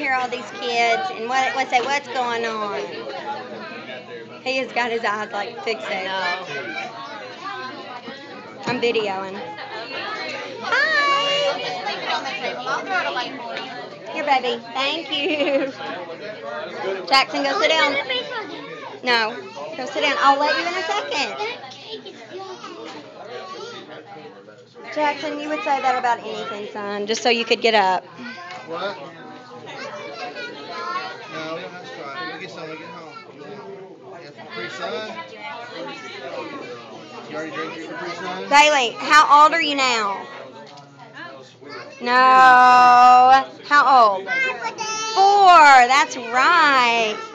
hear all these kids and say, what's going on? He has got his eyes like fixated. I'm videoing. Hi! Here, baby. Thank you. Jackson, go sit down. No, go sit down. I'll let you in a second. Jackson, you would say that about anything, son, just so you could get up. What? No, we don't have Sprite. We'll get some when we get home. You have Capri Sun? You already drank your Capri Sun? Bailey, how old are you now? No. How old? 4. That's right.